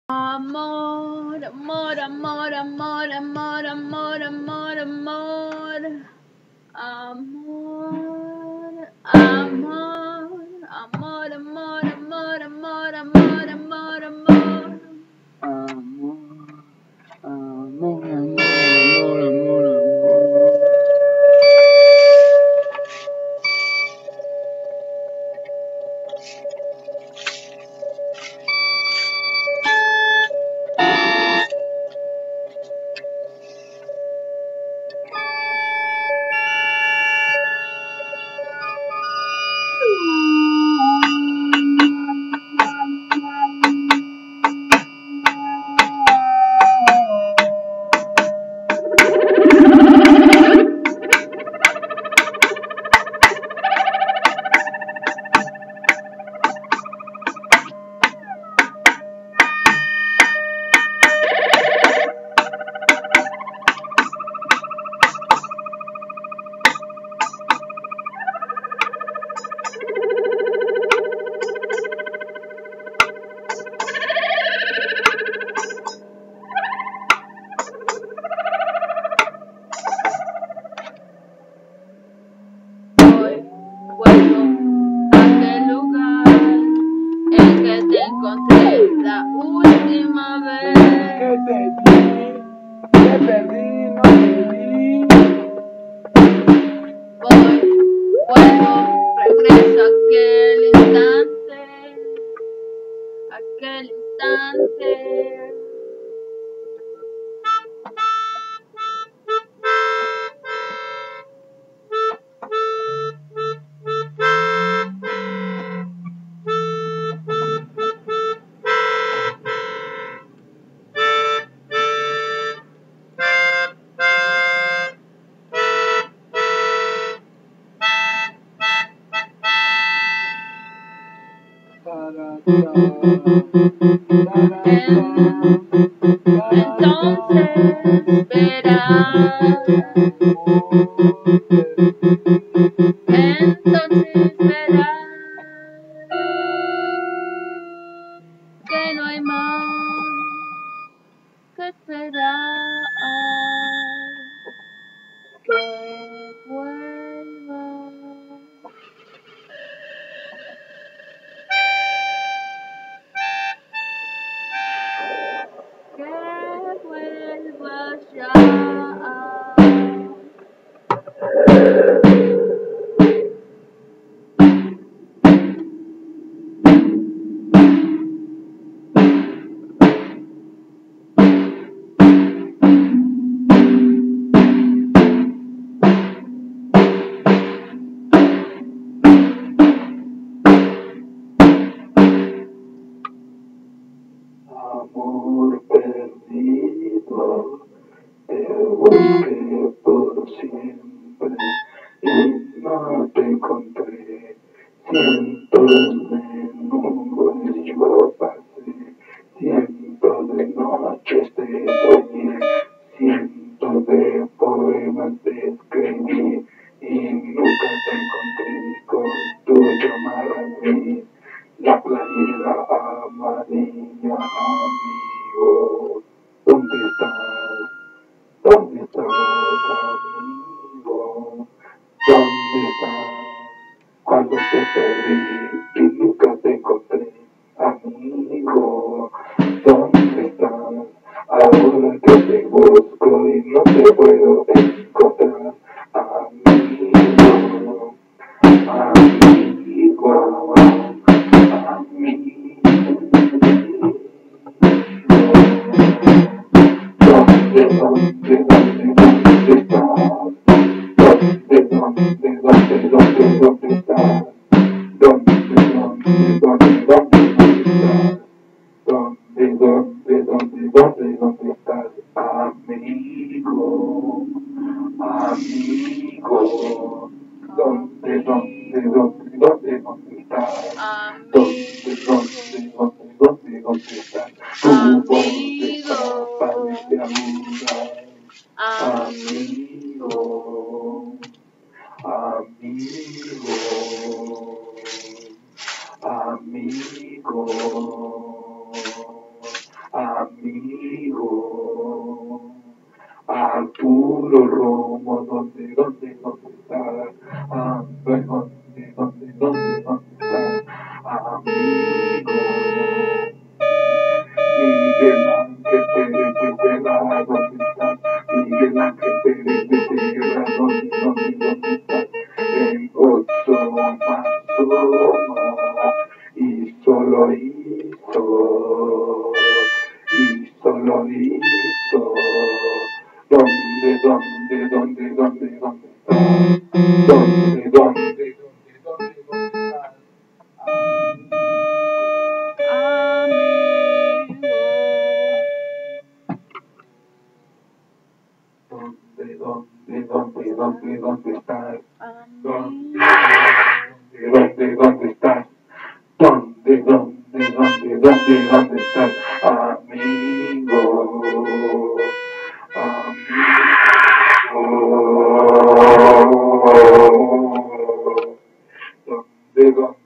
Amor, amor, amor, amor, amor, amor, amor, amor, amor, amor, amor, amor, amor, amor, amor, amor, amor. Vuelvo a aquel lugar en que te encontré la última vez. Que te di, te perdí, no te vi. Vuelvo, regreso a aquel instante. Entonces verás que no hay más que esperar, que vuelva. Que vuelva ya. Amor perdido, te busqué por siempre y no te encontré. Cientos de nubes yo pasé, cientos de noches te soñé, cientos de poemas te escribí y nunca te encontré con tu llamada a mí. La playera amarilla, amigo, ¿dónde estás? ¿Dónde estás, amigo? ¿Dónde estás? Cuando te perdí y nunca te encontré, amigo, ¿dónde estás? Ahora que te busco y no te puedo encontrar, amigo, amigo. ¿Dónde estás, amigo? Amigo, ¿dónde estás? ¿Dónde estás? Tu voz desaparece ahora. Amigo, amigo, amigo, amigo. Arturo Romo, ¿dónde estás? ¿Dónde estás? Amigo. Miguel Ángel Pérez de Tierra, ¿dónde estás? Miguel Ángel Pérez de Tierra, ¿dónde estás? En ocho más uno, y solo hizo, ¿dónde estás? ¿Dónde estás? ¿Dónde estás? ¿Dónde estás? ¿Dónde estás? Amigo, ¿Dónde?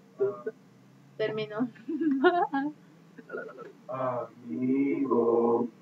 Terminó. Amigo.